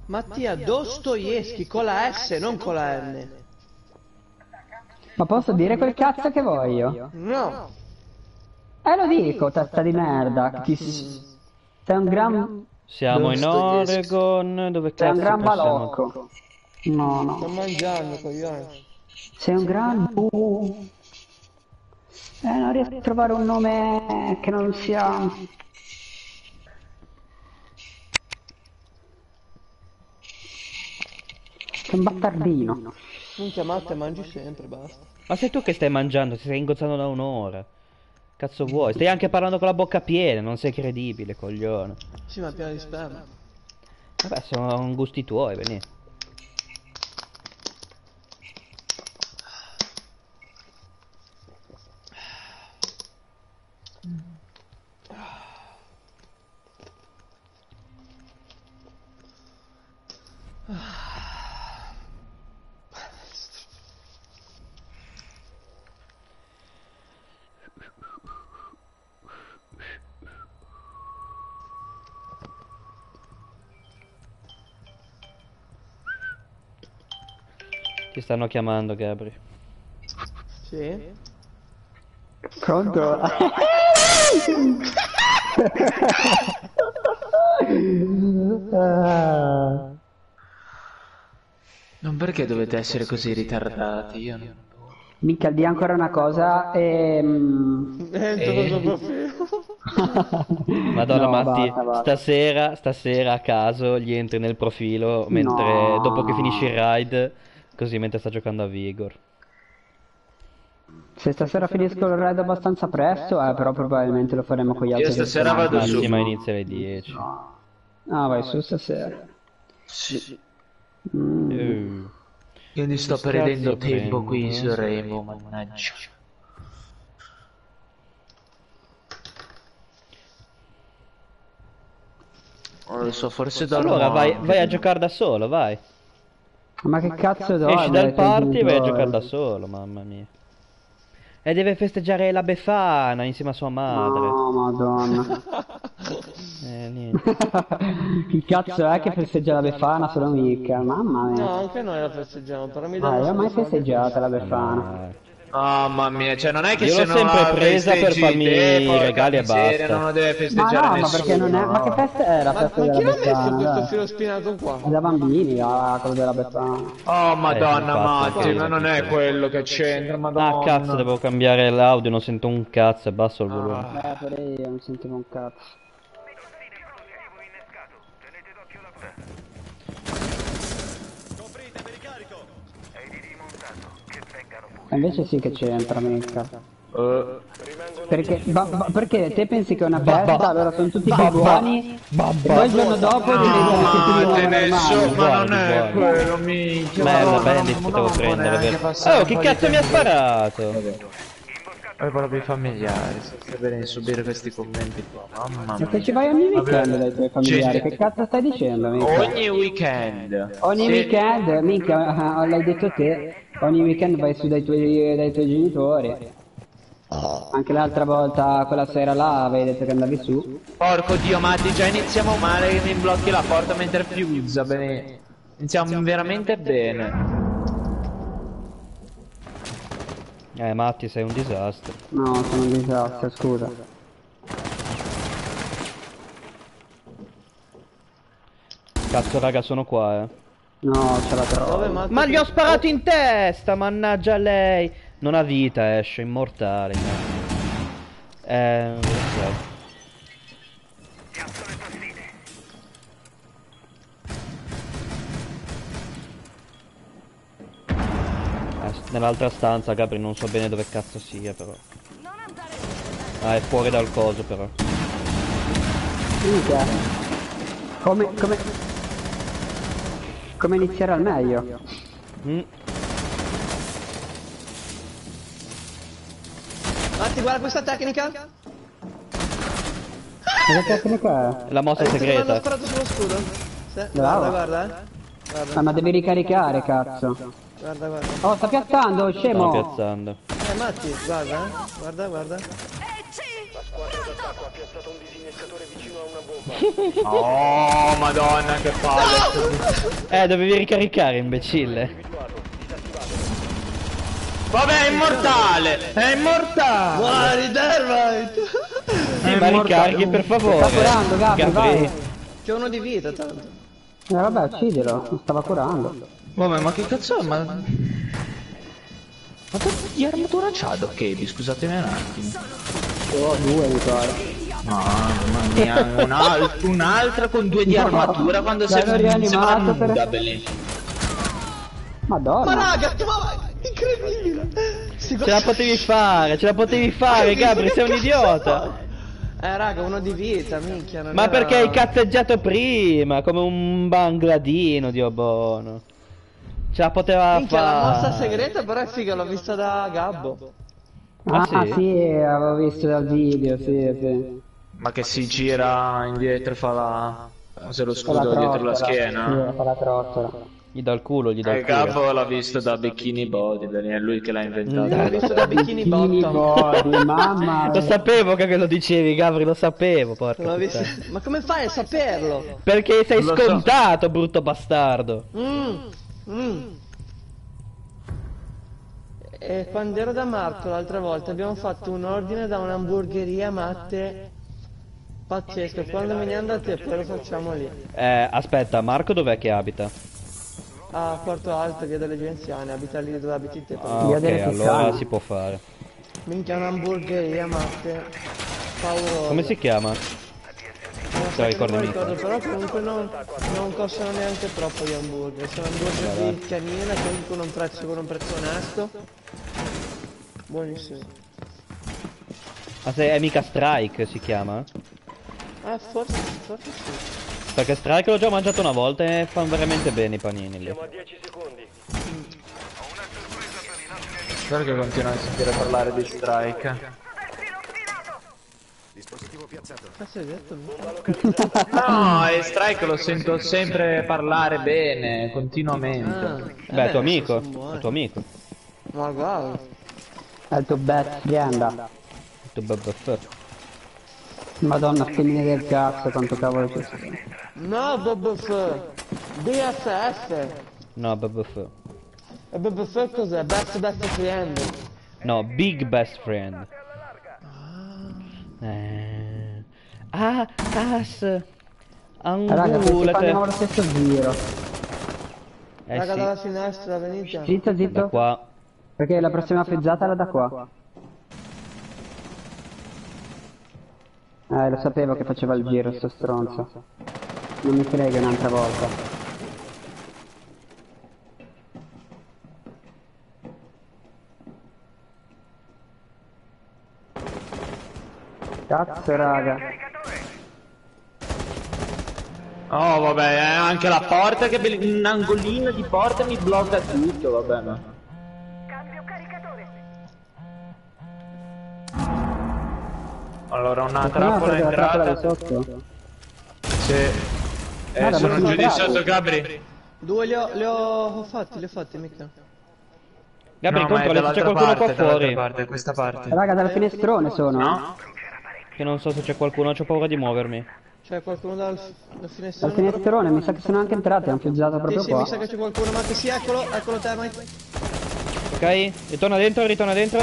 Mattia Dostoevsky con la S, non con la N. Ma posso dire quel cazzo che voglio? No. Lo dico, testa di merda. Sei un gran... Siamo in Oregon, dove Sei un cazzo gran possiamo... balocco. No, Sto no. mangiando, coglione. Sei un gran... non riesco a trovare un nome che non sia... Sei un bastardino. Minchia Matte, mangi sempre, basta. Ma sei tu che stai mangiando, ti stai ingozzando da un'ora. Cazzo vuoi? Stai anche parlando con la bocca piena, non sei credibile, coglione. Sì, ma pieno di sperma. Vabbè, sono gusti tuoi, veni. Ti stanno chiamando, Gabri. Sì? Pronto? Non perché dovete essere così ritardati, io non... Mica, di ancora una cosa Madonna, No, Matti, basta. stasera a caso gli entri nel profilo mentre No. dopo che finisci il raid, così mentre sta giocando a Vigor. Se stasera finisco il raid abbastanza presto, però probabilmente lo faremo con gli altri. Io stasera vado su. Massima inizia alle 10. Ah, vai su stasera. Sì. Che Io sto cazzo perdendo tempo prendo? qui su Remo, mannaggia. Non lo so, forse dormo Allora vai anche. a giocare da solo, vai. Ma che cazzo do? Esci dal party e vai a giocare giocato da solo, mamma mia. E deve festeggiare la Befana insieme a sua madre. No, madonna. Niente. Chi cazzo è che festeggia la Befana solo mica? Mamma No, mia. anche noi la festeggiamo, però mi Ah, danno io ho mai sempre festeggiata la Befana. Mamma mia, cioè non è che Io se l'ho non sempre la presa per festeggi farmi te, i porca regali e miseria, basta. non lo deve Ma festeggiare no, ma nessuno. perché non è... Ma che festa è la festa Ma della chi l'ha messo Befana? questo dai? filo spinato qua? È da bambini, quello della Befana. Oh madonna infatti, Matti, anche ma io, non è quello che c'entra, madonna. Ah cazzo, devo cambiare l'audio, non sento un cazzo e basso il volume. Pure io non sentivo un cazzo. E invece sì che c'entra, mica. Perché te pensi che è una festa, allora sono tutti più buoni, e poi il giorno dopo diventano tutti di nuovo normali. Ma non è buono. quello, minchia. Merda, madonna, Bandit non potevo può prendere, neanche vero? passare Oh, un che po' di cazzo mi ha tempo. sparato? Poi proprio i familiari, stai bene subire questi commenti qua, mamma Ma che mia. ci vai ogni weekend dai tuoi familiari, che cazzo stai dicendo, mica? Ogni weekend. Ogni Sì. weekend, mica, l'hai detto te, ogni weekend vai su dai tuoi genitori. Anche l'altra volta, quella sera là, avevi detto che andavi su. Porco dio, Matti, già iniziamo male che mi blocchi la porta mentre fiuzza, bene. Iniziamo veramente bene. Matti, sei un disastro. No, sono un disastro, scusa. Cazzo, raga, sono qua, No, ce la trovo. Dove Matti? Ma gli ho sparato in testa, mannaggia lei. Non ha vita, esce, immortale. Non so. Nell'altra stanza, Gabri, non so bene dove cazzo sia, però. Ah, è fuori dal coso, però. Minchia. Come iniziare al meglio? Matti, guarda questa tecnica. Cosa tecnica è? La mossa Mi hanno segreta. sparato sullo scudo. Sì, Bravo. guarda. Ah, ma devi ricaricare, cazzo. Guarda. Oh, sta piazzando, Stanno scemo! piazzando. Matti, guarda. Guarda. Oh, madonna, che palle. Dovevi ricaricare, imbecille. Vabbè, è immortale. È immortale. Muori, Termite! Sì, ma ricarichi per favore. Sta curando, Gabri, vai. C'è uno di vita, tanto. Vabbè, uccidilo, lo stava curando. Vabbè, ma che cazzo è? Ma quanto di armatura c'ha Doc Caby? Scusatemi un attimo. Oh, 2 mi pare. Mamma mia, un'altra con 2 di armatura quando l'hanno rianimato per... bellissimo. Madonna. Ma raga, ma incredibile! Ce la potevi fare, Gabri, sei un idiota. Raga, uno di vita, minchia, non Ma era... perché hai cazzeggiato prima, come un bangladino, Dio buono. Ce la poteva Minchia, la mossa fare. segreta però è figa, l'ho vista da Gabbo. Ah, sì? sì, avevo visto dal video, sì. Ma che si gira indietro e fa la... se lo Fa la scudo dietro la trottola, schiena? Sì, fa la trottola. Gli dà il culo, gli dà il culo. Gabbo l'ha visto da Bikini Body, è lui che l'ha inventato. L'ho visto da Bikini Bikini Bottom. body, mamma. Lo sapevo che lo dicevi, Gabri, lo sapevo, porca L'ho visto... puttana. Ma come fai a saperlo? Perché sei Non lo so. scontato, brutto bastardo. E quando ero da Marco l'altra volta abbiamo fatto un ordine da un'hamburgeria, Matte, pazzesco. Quando me ne andate poi lo facciamo lì. Aspetta, Marco dov'è che abita? A Porto Alto, via delle Genziane, abita lì dove abiti te. Ah, Via ok, delle allora Pisane. si può fare. Minchia, un'hamburgeria, Matte. Paurosa. Come si chiama? Non te la so, ricordi non mi mica? ricordo, però comunque non costano neanche troppo gli hamburger. Sono hamburger di canina, comunque con un prezzo onesto. Buonissimo. Ma se è mica Strike si chiama? Forse sì. Perché Strike l'ho già mangiato una volta e fanno veramente bene i panini lì. Perché continua a sentire parlare di Strike? Cazzo hai detto? No, e Strike lo sento sempre parlare bene, continuamente. Beh, è tuo amico. sono buoni. È tuo amico. Ma guarda. È il tuo best friend. Tu BBF. Madonna, femmine del cazzo, quanto cavolo c'è. No, BBF. BFF. No, BBF. E BBF cos'è? Best friend. No, Big Best Friend. As. Raga, perché fanno lo stesso giro. Raga, Sì, dalla finestra, venite. Zitto, da zitto. qua. Perché la prossima frizzata era da qua. Lo sapevo che faceva il giro sto stronzo. Non mi frega un'altra volta. Cazzo raga. Oh vabbè, anche la porta, che un angolino di porta mi blocca tutto, vabbè ma... Allora una trappola La trappola di entrata. sotto. Sì. Guarda, Sono ma giù sono di bravi. sotto, Gabri. Due li ho fatti, mica. Gabri, No, ma è controlla se c'è dall'altra qualcuno qua parte, dall'altra fuori. parte, questa parte. Raga, dal finestrone sono. No? Che non so se c'è qualcuno, ho paura di muovermi. C'è qualcuno dal Dal finestrone? finestrone, mi sa che sono anche entrati, hanno frizzato Sì, proprio sì, qua. mi sa che c'è qualcuno, ma che sì, eccolo Termite. Ok? Ritorna dentro.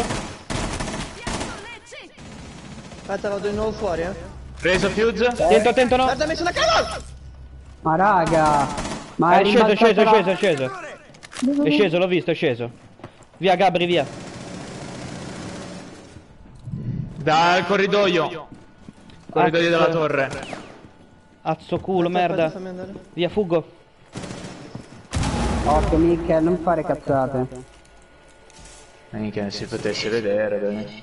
Aspetta, vado di nuovo fuori, Preso Fuse? Attento, no. Guarda, mi sono cagato! Ma raga! Ma È sceso, rimbalzato là. è sceso. È sceso, l'ho visto, è sceso. Via, Gabri, via. Dal corridoio. Corridoio della torre. Azzo culo, Aspetta, merda. fammi andare. Via, fuggo. Occhio Mikkel, non fare cazzate. Che si potesse vedere, dai.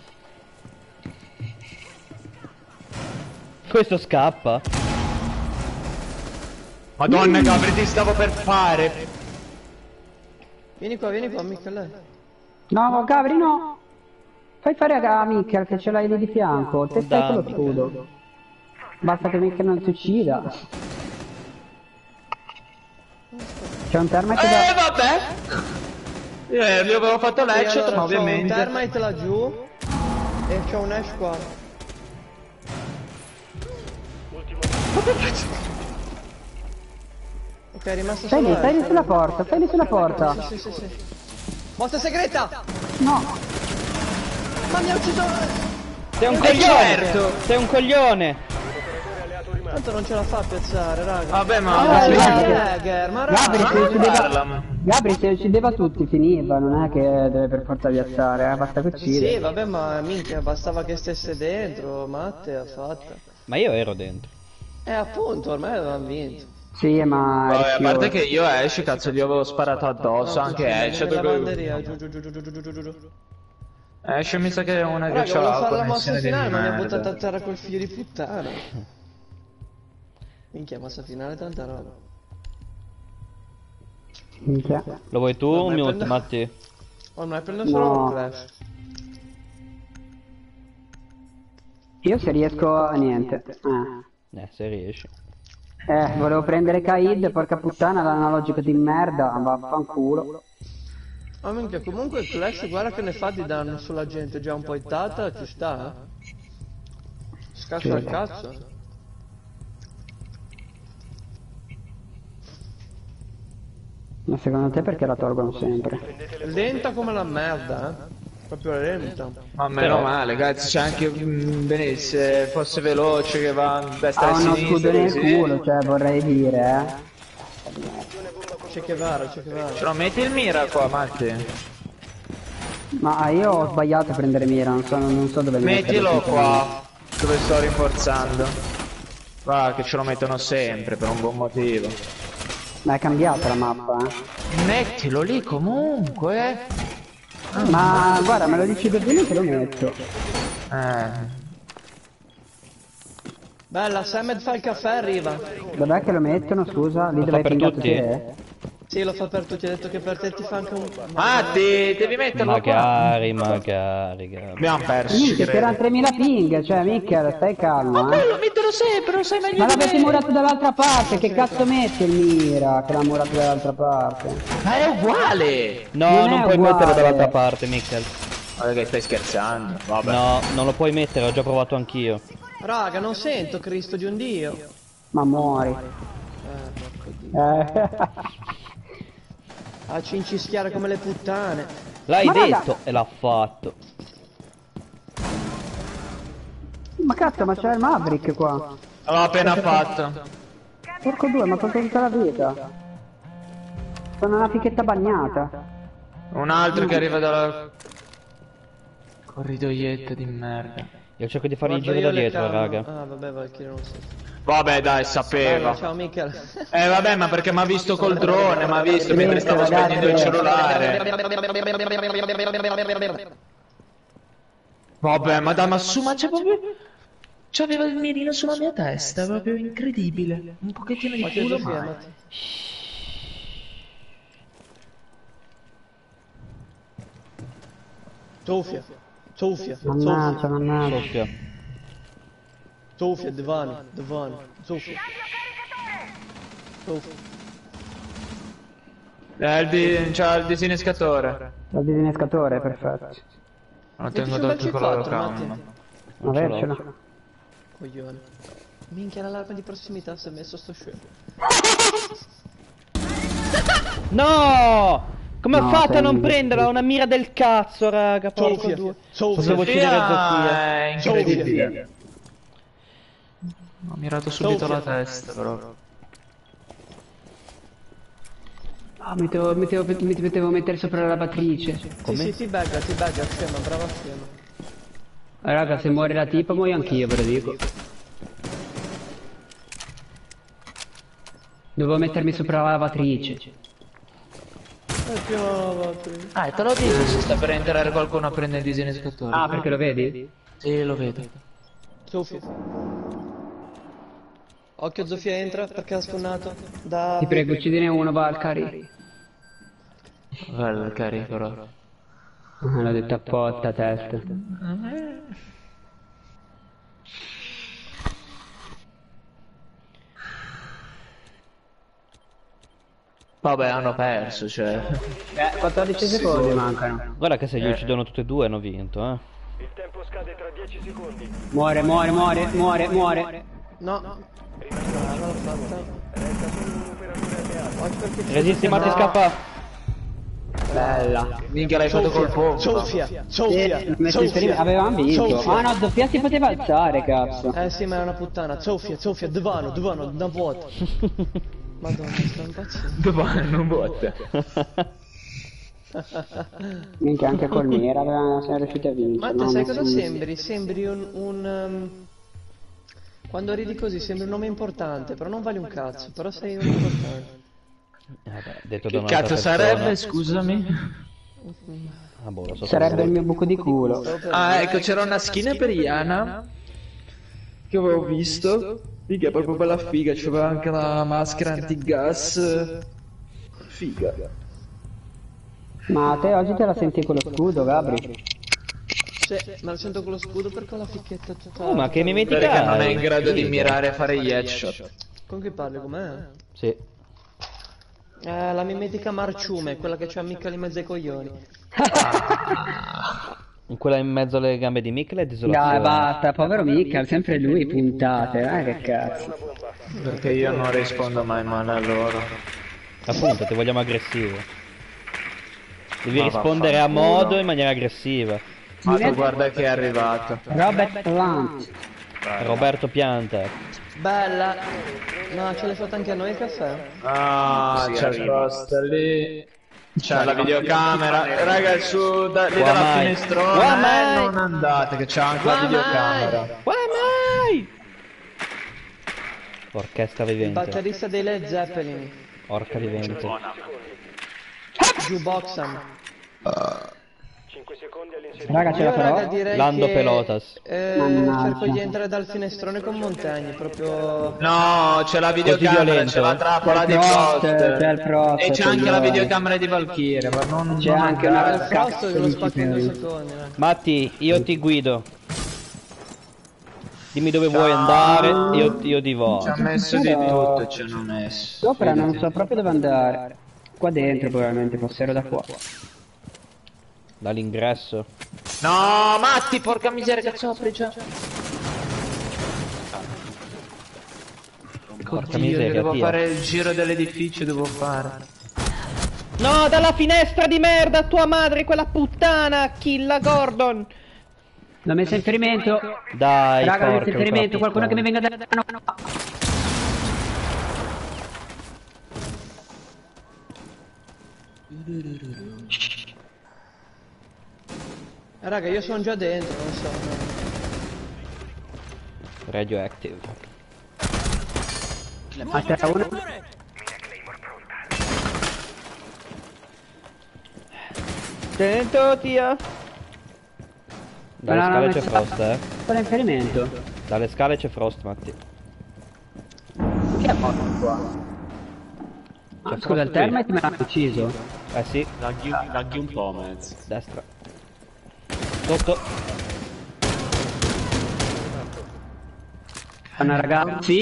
Questo scappa. Madonna Gabri, ti stavo per fare. Vieni qua, Michele. No, Gabri, no! Fai fare a Mikkel che ce l'hai lì di fianco, te stai con lo scudo. Basta che Mikkel non ti uccida. C'è un termite da... Vabbè. Gli avevo fatto l'headshot, Allora, ma c'ho un ovviamente... Termite laggiù e c'ho un Ash qua. Ok, è rimasto solo Stai lì Ash. sulla porta, stai lì sulla porta. Sì. Mossa segreta! No, Ma mi ha ucciso! Sei un certo. coglione! Sei un coglione! Tanto non ce la fa a piazzare, raga. Vabbè, ma... Ma Gabri raga! se uccideva... Gabri se uccideva tutti finiva, non è che deve per forza piazzare, basta che uccide. Sì, vabbè, ma minchia, bastava che stesse dentro, Matte ha fatto. Ma io ero dentro. Appunto, ormai avevamo vinto. Sì, ma... Vabbè, a parte che io Ash, cazzo, gli avevo sparato addosso, anche Ash. Nella lavanderia, giù. Ash mi sa che è una che Raga, c'ha volevo la fare la mossa connessione di finale, ma mi ha merda. buttato a terra col figlio di puttana. Minchia, mossa finale, tanta roba. Minchia. Lo vuoi tu No, un ma minuto, prendo- Matti? Ormai prendo solo No. un clash. Io se riesco a niente. Se riesci. Volevo prendere Kaid, porca puttana, l'analogico di merda, vaffanculo. Ma minchia, comunque il clash, guarda che ne fa di danno sulla gente già un po' ittata, ci sta, Scaccia al cazzo. Ma secondo te perché la tolgono sempre? Lenta come la merda, Proprio lenta. Ma meno male, cazzo, c'è anche bene, se fosse veloce che va a destra Ha e a uno sinistra. scudo nel così. culo, cioè vorrei dire, C'è che vara, c'è che vara. Però metti il mira qua, Matti. Ma io ho sbagliato a prendere mira, non so dove Mettilo mettere. qua, dove sto rinforzando. Va, che ce lo mettono sempre, per un buon motivo. Ma è cambiata la mappa, Mettilo lì comunque. Ma guarda, me lo dici per bene che lo metto. Bella, Samed fa il caffè, arriva. Dov'è che lo mettono, scusa? Lì Lo dove fa hai per pingato tutti? te? Sì, lo fa per tutti, ha detto che per te ti fa anche un... Matti, devi metterlo qua. Magari. Abbiamo perso. Minchia, c'erano 3000 ping, cioè Michel, stai calmo, Quello metterlo sempre, lo sai meglio Ma di l'avete me. murato dall'altra parte, che cazzo mette il mira che l'ha murato dall'altra parte? Ma è uguale. No, Non non è puoi uguale. metterlo dall'altra parte, Mikkel. Guarda che stai scherzando. Vabbè. No, non lo puoi mettere, ho già provato anch'io. Raga, non sento Cristo di un dio. Ma muori. Porco dio. Eh. A cincischiare come le puttane. L'hai Ma raga- detto e l'ha fatto. Ma cazzo, ma c'è il Maverick qua. L'ho appena fatto. Porco due, ma tolto tutta la vita. Sono una fichetta bagnata. Un altro che arriva dalla... Corridoietta di merda. Io cerco di fare il Guarda, giro da io le dietro, calmo. raga. Ah, vabbè, Valkyrie non so. Vabbè dai, Bella, sapeva. ciao Michel. Vabbè, ma perché mi ha visto col drone, mi ha visto mentre stavo spegnendo il cellulare. Vabbè, ma dai, ma su, ma c'è proprio... C'aveva il mirino sulla mia testa, proprio incredibile. Un pochettino di Ma che culo, Sofia, ma... Matti? Sofia, Mannaggia, mannaggia. Soffia. Sofia, Devani, Sofia. C'ha il disinnescatore. Il disinnescatore, perfetto. Non Metti tengo su d'occhio quel con la C4, locam. Matti. Avercela. Coglione. Minchia, l'allarme di prossimità si è messo sto scemo. No! Come No, ha fatto a sei non un prenderla? Una mira del cazzo, raga. Porco Sofia, due. Sofia. Potevo uccidere Zofia. È incredibile. Ho mirato subito la testa, però. Ah, mi potevo mettere sopra la lavatrice. Sì, ti bagga, scema, brava scema. Raga, se muore la tipa muoio anch'io, ve lo dico. Dovevo mettermi sopra la lavatrice. Te lo dico se sta per entrare qualcuno a prendere il disinnescatore. Ah, perché lo vedi? Sì, lo vedo. Sofia. Occhio, Zofia entra perché ha stunnato. Da... Ti prego, uccidine uno, Valkyrie. Bello il carico, però. L'ho detto apposta, testa. Vabbè, hanno perso, cioè. 14 secondi mancano. Guarda che se li uccidono tutti e due hanno vinto, Il tempo scade tra 10 secondi. Muore. No. Rimane Ah, l'ho fatta. Resta solo un operatore alleato. Oggi perché ci Resisti, sono- Matti, scappa. Bella. Minchia, l'hai fatto col fuoco. Sofia. Avevamo vinto. Sofia. Ah no, doppia si poteva alzare, cazzo. Sì, ma è una puttana. Sofia, divano, una vuota. Madonna, sto impazzendo. Dove non botte. Minchia, anche col Mira siamo riusciti a vincere. Matte, no? sai cosa sembri? Sembri quando ridi così sembri un nome importante, però non vali un cazzo, però sei un importante. Vabbè, detto da Che un'altra cazzo persona. sarebbe, scusami? Ah, boh, lo so. Sarebbe il mio buco di culo. Ah, ecco, c'era una skin per Iana che avevo visto. Figa, è proprio bella figa, c'aveva anche la maschera antigas. Figa. Ma te oggi te la senti con lo scudo, Gabri? Sì, me lo sento con lo scudo perché ho la ficchetta tutta... Oh, ma che mi metti Perché non è in grado di mirare e fare gli headshot. Con chi parli, con me? Sì. La mimetica Marciume, quella che c'ha mica in mezzo ai coglioni. Quella in mezzo alle gambe di Mikkel è Dai, desolazione. basta, povero Mikkel, sempre lui puntate, che cazzo. Perché io non rispondo mai male a loro. Appunto, ti vogliamo aggressivo. Devi Ma rispondere a vaffanculo. modo in maniera aggressiva. Ma tu guarda che è arrivato. Robert Plant. Roberto Pianta. Bella! No, ce l'hai fatta anche a noi il caffè? Ah, c'è il posto lì. C'è la videocamera. Raga, su lì Qua dalla mai. finestrona. Qua mai. Non andate, che c'è anche la Qua videocamera. Qua mai? Orchestra Il vivente. batterista dei Led Zeppelin. Orca vivente. Jukeboxan. 5 secondi all'inserimento. Raga, ce la Io raga farò? direi Lando che Pelotas. Mannaggia. cerco di entrare dal finestrone con Montagni, proprio... No, c'è la videocamera, violento. c'è la trappola di Frost, Frost. c'è il Frost, E c'è c'è anche il- la videocamera di Valkyrie, ma non... C'è anche una Il Frost cazzo lo di spacco in 2 cittadini. secondi. Raga. Matti, io ti guido. Dimmi dove vuoi andare, io ti vo. Ci ha messo di tutto, ci hanno messo. Sopra non so proprio dove andare. Qua dentro probabilmente fossero da qua. Dall'ingresso. No, Matti, porca miseria, cazzo apri già. Porca Oddio, miseria, devo Dio. fare il giro dell'edificio, devo fare. No, dalla finestra di merda, tua madre, quella puttana, Killa Gordon. L'ho messo in ferimento. Dai, Raga, l'ho messo porca in ferimento. Qualcuno che mi puttana. venga da... No. Raga, io sono già dentro, non so. Radioactive. Aspetta, uno. Attento, tia. Dalle No, no, scale no, c'è messo- Frost, Quello in ferimento. Dalle scale c'è Frost, Matti. Chi è morto qua? Ah, C'è scusa, il Frost qui. termite me l'ha ucciso. Eh sì, Laghi un po', mezzo. destra. Sotto. Una ragazzi.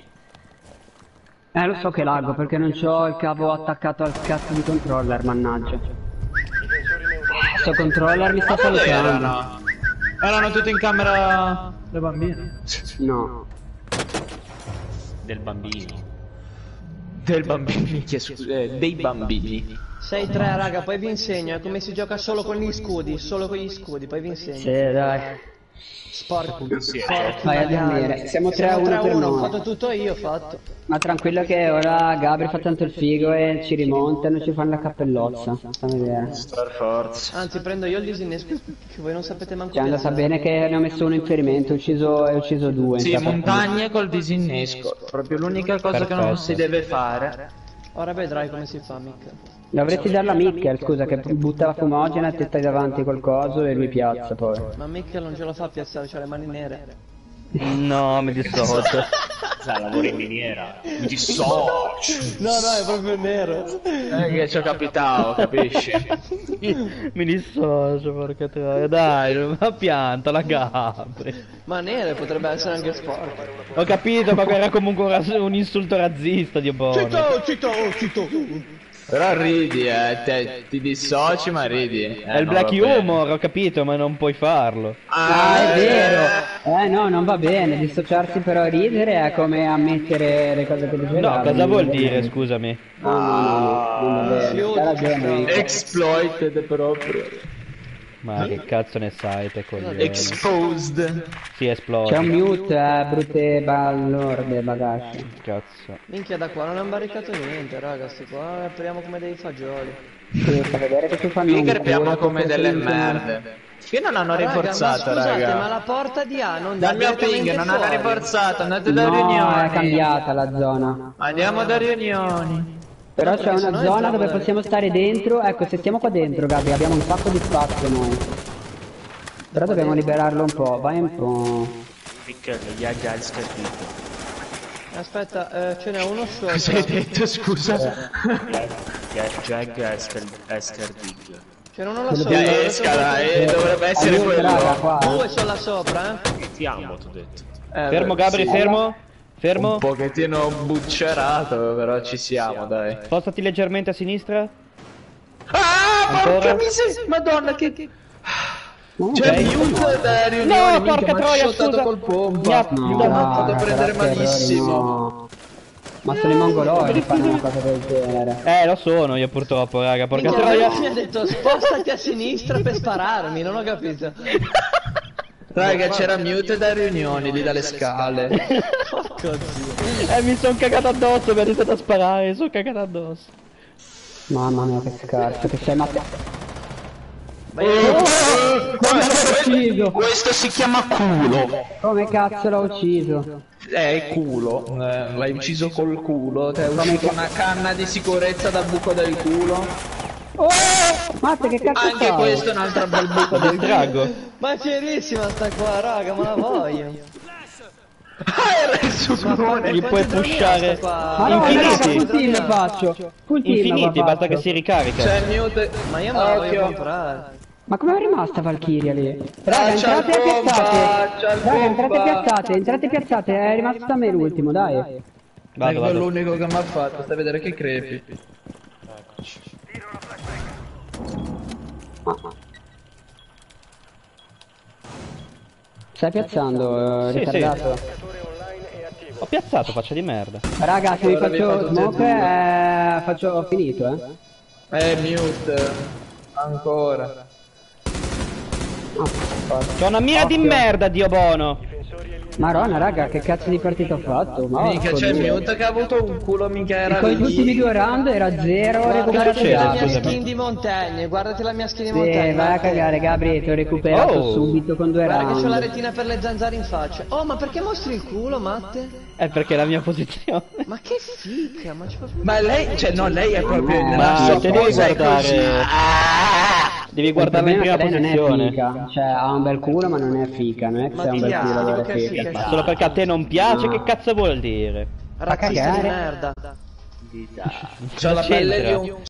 Lo so che laggo perché non c'ho il cavo attaccato al cazzo di controller, mannaggia. Sto controller mi sta Dove salutando. erano? Erano tutti in camera le bambine. No. Del bambino. Del bambino, minchia, scusa, dei bambini. 6-3 raga, poi vi insegno, è come si gioca solo con gli scudi, poi vi insegno. Sì, dai. Sporco. Vai a dormire. Siamo 3-1 per ho noi. fatto tutto io, ho fatto. Ma tranquillo che ora Gabri fa tanto il figo e ci rimontano e ci fanno la cappellozza. Sta a vedere. Per forza. Anzi, prendo io il disinnesco che voi non sapete manco Ci è andata bene che ne ho messo uno in ferimento, ho ucciso due. Sì, in tappa- montagne col disinnesco. Proprio l'unica cosa che non Perfetto. si deve fare. Ora vedrai come si fa, mica. Dovresti darla a Mikkel, scusa, che butta la fumogena e te stai davanti col coso e lui piazza poi. Ma Mikkel non ce la fa a piazzare, c'ha le mani nere. No, mi dissocio. Sai, lavoro in miniera. Mi dissocio. No, è proprio nero. Che ci ho capitato, capisci? Mi dissocio, porca troia. Dai, ma pianta la Gabri. Ma nero potrebbe essere anche sporco. Ho capito, ma era comunque un insulto razzista, Dio buono. Cito. Però ridi, ti dissoci ma ridi. È il black humor, ho capito, ma non puoi farlo. Ah, è vero. No, non va bene. Dissociarsi però ridere è come ammettere le cose che dicevi. No, cosa vuol dire, scusami? No, non va bene. Hai ragione. Exploited proprio. Ma che cazzo ne sai, te coglione? Exposed. Si esplode. C'è un mute, brutte ballorde, bagagli. Cazzo. Minchia, da qua non hanno barricato niente, raga, sti qua apriamo come dei fagioli. Sì, fa vedere che tu fanno Qui un crepiamo culo, come perché delle sono- merde. Qui non hanno rinforzato, ma scusate, raga. ma la porta di A non dà Dal mio direttamente ping non hanno fuori. rinforzato, andate da No, riunioni. è cambiata la zona. Andiamo da riunioni. Però c'è perché una sennò zona entriamo dove da- possiamo stare dentro. Ecco, se stiamo qua dentro, Gabri, abbiamo un sacco di spazio noi. Però dobbiamo liberarlo un po', vai un po'. Aspetta, ce n'è uno sopra. Cosa hai detto, scusa? C'era uno là sopra. Esca dai, dovrebbe essere Aiuto, raga, quello. qua. Due sono là sopra, Ti amo, ti ho detto. Fermo, Gabri, fermo. Fermo. Un pochettino buccerato, però ci siamo, dai. Spostati leggermente a sinistra. Ah, Ancora? porca miseria, madonna, che... No, C'è ok. mute da riunioni, No, minchia, porca mi ha troia, shottato scusa. col pompa. Mi ha- No, Mi ha fatto raga, prendere grazie, malissimo. no. Ma sono i mongoloi che fanno una cosa del genere. Lo sono io purtroppo, raga, porca Minchia, troia. mi ha detto spostati a sinistra per spararmi, non ho capito. Raga, c'era mute da riunioni lì dalle scale. Porco zio. Mi son cagato addosso, mi ha iniziato a sparare, mi son cagato addosso. Mamma mia, che scarso, che sei matto. Come ucciso? Questo si chiama culo. Come cazzo l'ho ucciso? Culo. L'hai ucciso col culo. Ti è uscita una canna di sicurezza dal buco del culo. Oh! Matte, che cazzo Anche fai? questo è un altro bel buco del culo. Distraggo. Ma è fierissima sta qua, raga, ma la voglio. Era il sucrone. Gli puoi pushare Ma no, raga, infiniti. full team faccio. Full team Infiniti, qua basta faccio. che si ricarica. C'è il mute. Ma io me la voglio Occhio. comprare. Ma come è rimasta Valkyria lì? Raga, c'ha il entrate e bomba, piazzate. c'ha il Raga, entrate bomba. e piazzate, entrate e piazzate. È rimasto a me l'ultimo, dai. Vado, Ecco vado. l'unico che mi ha fatto. Stai a vedere che crepi. Stai piazzando, Sì, ritardato? Ho piazzato, faccia di merda. Raga, se mi Ora vi faccio fate smoke, tutti ho finito, Mute. Ancora. C'ho una mira di merda, Dio buono. Maronna, raga, che cazzo di partita ho fatto? Ma Mica c'è il mute che ha avuto un culo, mica era con gli lì. ultimi 2 round era 0 recuperato succede, la mia scusami. skin di Montagne, guardati la mia skin di Sì, Montagne. vai a cagare, Gabri, ti ho recuperato Oh. subito con 2 Guarda che c'ho la round. retina per le zanzare in faccia. Oh, ma perché mostri il culo, Matte? È perché è la mia posizione. Ma che fica, ma ci fa Ma lei, cioè no, lei è proprio nella Ma sua te devi posa è così. guardare. Devi Il guardarla in problema prima è che lei non è posizione. fica, cioè ha un bel culo ma non è fica, non è che Ma sei un ti bel piace, culo dico dove che è fica. figa. Solo perché a te non piace, No. che cazzo vuol dire? razzista di cagare. merda. C'ha la pelle di c'entra? un